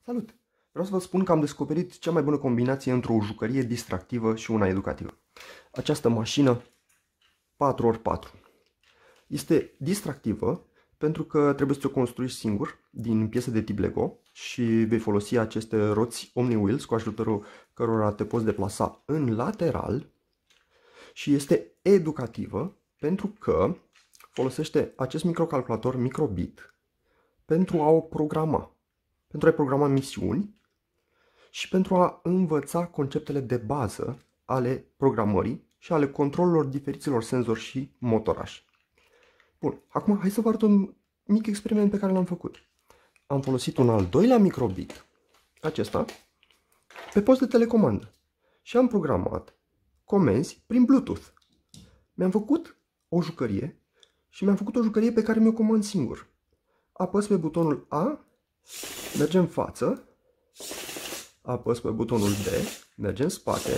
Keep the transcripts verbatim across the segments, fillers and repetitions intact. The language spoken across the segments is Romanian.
Salut! Vreau să vă spun că am descoperit cea mai bună combinație între o jucărie distractivă și una educativă. Această mașină patru ori patru este distractivă pentru că trebuie să o construiești singur din piese de tip Lego și vei folosi aceste roți Omni Wheels cu ajutorul cărora te poți deplasa în lateral, și este educativă pentru că folosește acest microcalculator microbit pentru a o programa. Pentru a programa misiuni și pentru a învăța conceptele de bază ale programării și ale controlelor diferiților senzori și motorași. Bun, acum hai să vă arăt un mic experiment pe care l-am făcut. Am folosit un al doilea microbit, acesta, pe post de telecomandă și am programat comenzi prin Bluetooth. Mi-am făcut o jucărie și mi-am făcut o jucărie pe care mi-o comand singur. Apăs pe butonul A, merge în față, apăs pe butonul D, merge în spate.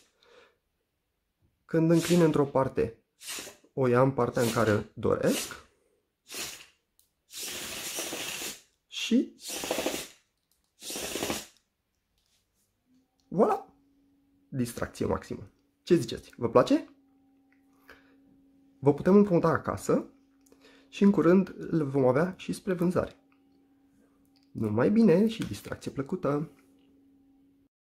Când înclin într-o parte, o ia în partea în care doresc și voilà! Distracție maximă. Ce ziceți? Vă place? Vă putem împrumuta acasă și în curând le vom avea și spre vânzare. Numai bine și distracție plăcută!